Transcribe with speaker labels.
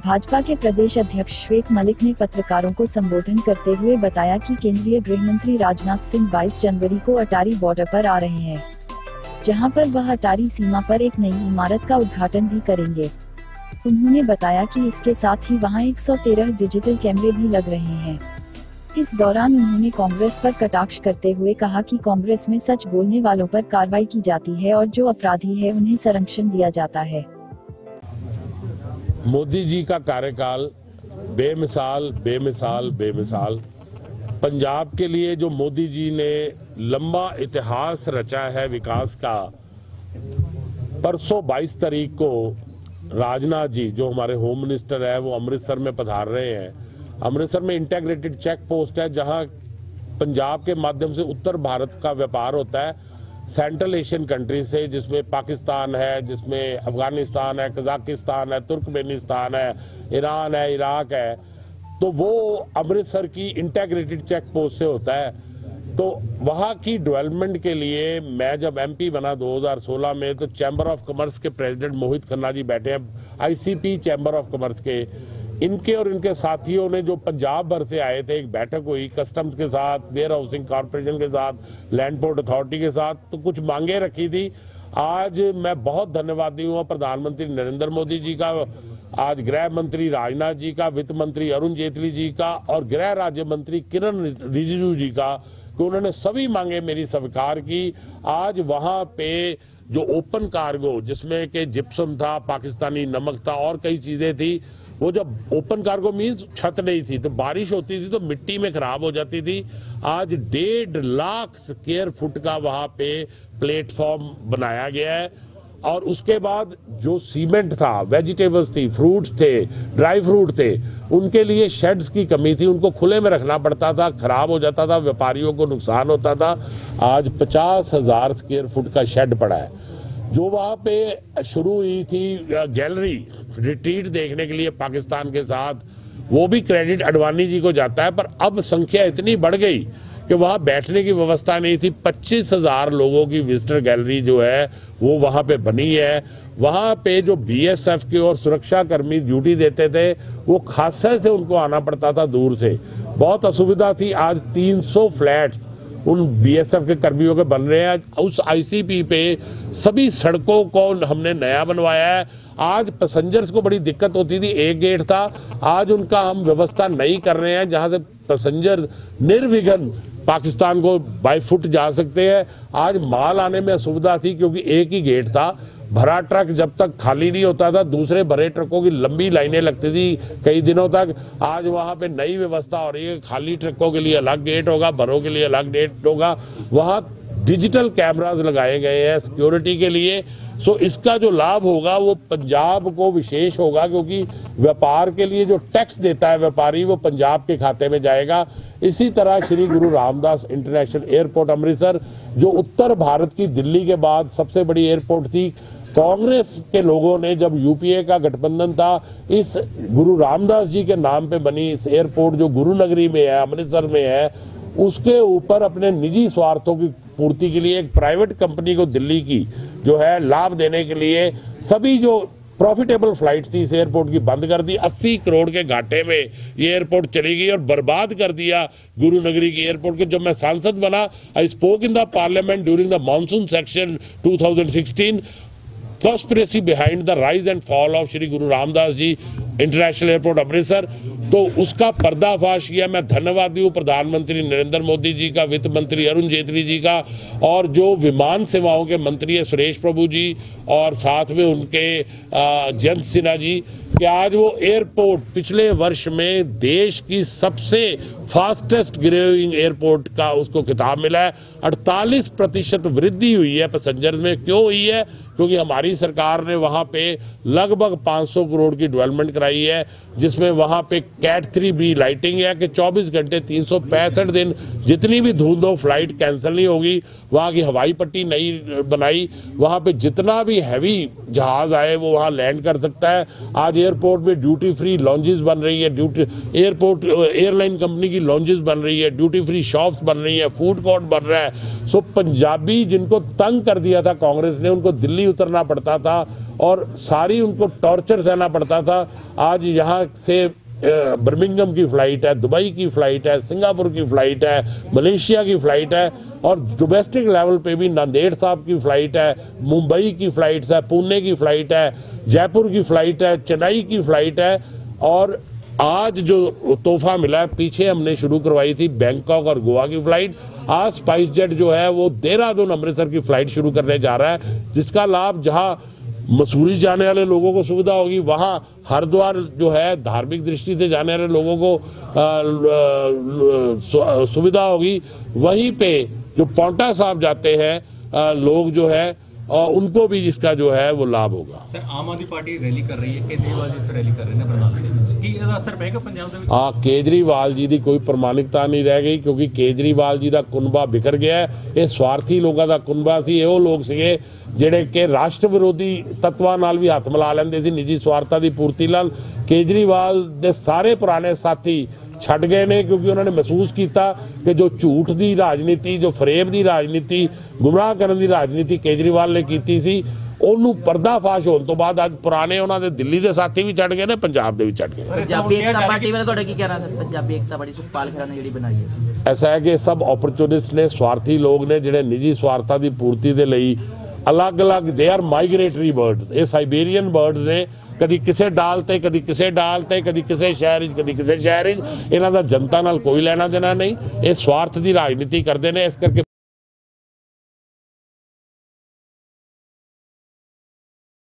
Speaker 1: भाजपा के प्रदेश अध्यक्ष श्वेत मलिक ने पत्रकारों को संबोधन करते हुए बताया कि केंद्रीय गृह मंत्री राजनाथ सिंह 22 जनवरी को अटारी बॉर्डर पर आ रहे हैं, जहां पर वह अटारी सीमा पर एक नई इमारत का उद्घाटन भी करेंगे। उन्होंने बताया कि इसके साथ ही वहां 113 डिजिटल कैमरे भी लग रहे हैं। इस दौरान उन्होंने कांग्रेस पर कटाक्ष करते हुए कहा कि कांग्रेस में सच बोलने वालों पर कार्रवाई की जाती है और जो अपराधी है उन्हें संरक्षण दिया जाता है।
Speaker 2: मोदी जी का कार्यकाल बेमिसाल बेमिसाल बेमिसाल। पंजाब के लिए जो मोदी जी ने लंबा इतिहास रचा है विकास का, परसों 22 तारीख को राजनाथ जी जो हमारे होम मिनिस्टर है वो अमृतसर में पधार रहे हैं। अमृतसर में इंटीग्रेटेड चेक पोस्ट है जहां पंजाब के माध्यम से उत्तर भारत का व्यापार होता है सेंट्रल एशियन कंट्री से, जिसमें पाकिस्तान है, जिसमें अफगानिस्तान है, कजाकिस्तान है, तुर्कमेनिस्तान है, ईरान है, इराक है। तो वो अमृतसर की इंटीग्रेटेड चेक पोस्ट से होता है। तो वहाँ की डेवलपमेंट के लिए मैं जब एमपी बना 2016 में, तो चैम्बर ऑफ कॉमर्स के प्रेसिडेंट मोहित खन्ना जी बैठे हैं, आईसीपी चैम्बर ऑफ कॉमर्स के, इनके और इनके साथियों ने जो पंजाब भर से आए थे, एक बैठक हुई कस्टम्स के साथ, वेयर हाउसिंग कॉर्पोरेशन के साथ, लैंड पोर्ट अथॉरिटी के साथ, तो कुछ मांगे रखी थी। आज मैं बहुत धन्यवादी हूँ प्रधानमंत्री नरेंद्र मोदी जी का, आज गृह मंत्री राजनाथ जी का, वित्त मंत्री अरुण जेटली जी का और गृह राज्य मंत्री किरण रिजिजू जी का, कि उन्होंने सभी मांगे मेरी स्वीकार की। आज वहां पे जो ओपन कार्गो जिसमें कि जिप्सम था, पाकिस्तानी नमक था और कई चीजें थी, वो जब ओपन कार्गो मीन्स छत नहीं थी, तो बारिश होती थी तो मिट्टी में खराब हो जाती थी। आज 1.5 लाख स्क्वायर फुट का वहां पे प्लेटफॉर्म बनाया गया है। और उसके बाद जो सीमेंट था, वेजिटेबल्स थी, फ्रूट्स थे, ड्राई फ्रूट थे, उनके लिए शेड्स की कमी थी, उनको खुले में रखना पड़ता था, खराब हो जाता था, व्यापारियों को नुकसान होता था। आज 50,000 स्क्वायर फुट का शेड पड़ा है। जो वहां पे शुरू हुई थी गैलरी रिट्रीट देखने के लिए पाकिस्तान के साथ, वो भी क्रेडिट अडवाणी जी को जाता है, पर अब संख्या इतनी बढ़ गई कि वहां बैठने की व्यवस्था नहीं थी। 25,000 लोगों की विजिटर गैलरी जो है वो वहां पे बनी है। वहां पे जो बीएसएफ के और सुरक्षा कर्मी ड्यूटी देते थे, वो खासे से उनको आना पड़ता था दूर से, बहुत असुविधा थी। आज 300 फ्लैट्स उन बीएसएफ के कर्मियों के बन रहे हैं। उस आईसीपी पे सभी सड़कों को हमने नया बनवाया है। आज पैसेंजर्स को बड़ी दिक्कत होती थी, एक गेट था, आज उनका हम व्यवस्था नहीं कर रहे हैं जहां से पैसेंजर निर्विघ्न पाकिस्तान को बाय फुट जा सकते हैं। आज माल आने में असुविधा थी क्योंकि एक ही गेट था। भरा ट्रक जब तक खाली नहीं होता था, दूसरे भरे ट्रकों की लंबी लाइनें लगती थी कई दिनों तक। आज वहां पे नई व्यवस्था हो रही है, खाली ट्रकों के लिए अलग गेट होगा, भरों के लिए अलग गेट होगा। वहां डिजिटल कैमरास लगाए गए हैं सिक्योरिटी के लिए। सो इसका जो लाभ होगा वो पंजाब को विशेष होगा, क्योंकि व्यापार के लिए जो टैक्स देता है व्यापारी, वो पंजाब के खाते में जाएगा। इसी तरह श्री गुरु रामदास इंटरनेशनल एयरपोर्ट अमृतसर, जो उत्तर भारत की दिल्ली के बाद सबसे बड़ी एयरपोर्ट थी, कांग्रेस के लोगों ने जब यूपीए का गठबंधन था, इस गुरु रामदास जी के नाम पे बनी इस एयरपोर्ट जो गुरु नगरी में है, अमृतसर में है, उसके ऊपर अपने निजी स्वार्थों की पूर्ति के लिए एक प्राइवेट कंपनी को दिल्ली की जो है लाभ देने के लिए सभी जो प्रॉफिटेबल फ्लाइट थी इस एयरपोर्ट की बंद कर दी। 80 करोड़ के घाटे में ये एयरपोर्ट चली गई और बर्बाद कर दिया गुरु नगरी की एयरपोर्ट के। जब मैं सांसद बना, I spoke in the parliament during the monsoon section 2016, conspiracy behind the rise and fall of Shri Guru Ramdas ji international airport Amritsar, तो उसका पर्दाफाश किया। मैं धन्यवादी हूँ प्रधानमंत्री नरेंद्र मोदी जी का, वित्त मंत्री अरुण जेटली जी का, और जो विमान सेवाओं के मंत्री है सुरेश प्रभु जी, और साथ में उनके जयंत सिन्हा जी, कि आज वो एयरपोर्ट पिछले वर्ष में देश की सबसे फास्टेस्ट ग्रोइंग एयरपोर्ट का उसको खिताब मिला है। 48% वृद्धि हुई है पैसेंजर्स में। क्यों हुई है? क्योंकि हमारी सरकार ने वहां पे लगभग 500 करोड़ की डेवलपमेंट कराई है, जिसमें वहां पे कैट 3B लाइटिंग है कि 24 घंटे 365 दिन जितनी भी धुंध हो फ्लाइट कैंसिल नहीं होगी। वहां की हवाई पट्टी नई बनाई, वहां पे जितना भी हैवी जहाज आए वो वहां लैंड कर सकता है। आज एयरपोर्ट में ड्यूटी फ्री लॉन्जेस बन रही है, एयरपोर्ट एयरलाइन कंपनी की लॉन्जेस बन रही है, ड्यूटी फ्री शॉप्स बन रही है, फूड कोर्ट बन रहा है। सो पंजाबी जिनको तंग कर दिया था कांग्रेस ने, उनको दिल्ली उतरना पड़ता था और सारी उनको टॉर्चर सहना पड़ता था। आज यहाँ से बर्मिंघम की फ़्लाइट है, दुबई की फ़्लाइट है, सिंगापुर की फ़्लाइट है, मलेशिया की फ़्लाइट है, और डोमेस्टिक लेवल पे भी नांदेड़ साहब की फ़्लाइट है, मुंबई की फ़्लाइट्स है, पुणे की फ़्लाइट है, जयपुर की फ़्लाइट है, चेन्नई की फ़्लाइट है। और आज जो तोहफा मिला है, पीछे हमने शुरू करवाई थी बैंकॉक और गोवा की फ़्लाइट, आज स्पाइस जेट जो है वो देहरादून अमृतसर की फ़्लाइट शुरू करने जा रहा है, जिसका लाभ जहां मसूरी जाने वाले लोगों को सुविधा होगी, वहां हरिद्वार जो है धार्मिक दृष्टि से जाने वाले लोगों को सुविधा होगी, वहीं पे जो पांवटा साहब जाते हैं लोग जो है उनको भी इसका जो है वो लाभ होगा।
Speaker 3: सर आम आदमी पार्टी रैली कर रही है, केजरीवाल जी रैली कर रहे हैं बरनाला से, ਕੀ ਇਹਦਾ ਅਸਰ ਪਏਗਾ ਪੰਜਾਬ ਦੇ ਵਿੱਚ?
Speaker 2: हाँ, केजरीवाल जी की कोई प्रमाणिकता नहीं रह गई, क्योंकि केजरीवाल जी का कुनबा बिखर गया है। ये स्वार्थी लोगों का कुनबा सी, ਇਹੋ ਲੋਕ ਸੀਗੇ ਜਿਹੜੇ ਕਿ ਰਾਸ਼ਟਰ ਵਿਰੋਧੀ ਤੱਤਾਂ ਨਾਲ ਵੀ ਹੱਥ ਮਿਲਾ ਲੈਂਦੇ ਸੀ ਨਿੱਜੀ ਸਵਾਰਥਾਂ ਦੀ ਪੂਰਤੀ ਨਾਲ। केजरीवाल ਦੇ ਸਾਰੇ ਪੁਰਾਣੇ ਸਾਥੀ ਛੱਡ ਗਏ ਨੇ, ਕਿਉਂਕਿ ਉਹਨਾਂ ਨੇ ਮਹਿਸੂਸ ਕੀਤਾ ਕਿ ਜੋ ਝੂਠ ਦੀ ਰਾਜਨੀਤੀ, ਜੋ ਫਰੇਬ ਦੀ ਰਾਜਨੀਤੀ, ਗੁੰਮਰਾਹ ਕਰਨ ਦੀ ਰਾਜਨੀਤੀ केजरीवाल ਨੇ ਕੀਤੀ ਸੀ, ਉਹਨੂੰ ਪਰਦਾਫਾਸ਼ ਹੋਣ ਤੋਂ ਬਾਅਦ ਅੱਜ ਪੁਰਾਣੇ ਉਹਨਾਂ ਦੇ ਦਿੱਲੀ ਦੇ ਸਾਥੀ ਵੀ ਛੱਡ ਗਏ ਨੇ, ਪੰਜਾਬ ਦੇ ਵੀ ਛੱਡ ਗਏ।
Speaker 4: ਪੰਜਾਬੀ ਏਕਤਾ ਪਾਰਟੀ ਬਾਰੇ ਤੁਹਾਡਾ ਕੀ ਕਹਿਣਾ ਸਰ? ਪੰਜਾਬੀ ਏਕਤਾ ਪਾਰਟੀ ਸੁਖਪਾਲ ਖਹਿਰਾ ਨੇ ਜਿਹੜੀ ਬਣਾਈ ਹੈ,
Speaker 2: ऐसा है कि सब अपॉर्चुनिस्ट ने, स्वार्थी लोग ने, ਜਿਹੜੇ ਨਿੱਜੀ ਸਵਾਰਥਾਂ ਦੀ ਪੂਰਤੀ ਦੇ ਲਈ ਅਲੱਗ-ਅਲੱਗ ਦੇ ਆਰ ਮਾਈਗ੍ਰੇਟਰੀ ਬਰਡਸ, ਇਹ ਸਾਈਬੇਰੀਅਨ ਬਰਡਸ ਨੇ, ਕਦੀ ਕਿਸੇ ਡਾਲ ਤੇ, ਕਦੀ ਕਿਸੇ ਡਾਲ ਤੇ, ਕਦੀ ਕਿਸੇ ਸ਼ਹਿਰ 'ਚ, ਕਦੀ ਕਿਸੇ ਸ਼ਹਿਰ 'ਚ। ਇਹਨਾਂ ਦਾ ਜਨਤਾ ਨਾਲ ਕੋਈ ਲੈਣਾ ਦੇਣਾ ਨਹੀਂ, ਇਹ ਸਵਾਰਥ ਦੀ ਰਾਜਨੀਤੀ ਕਰਦੇ ਨੇ। ਇਸ ਕਰਕੇ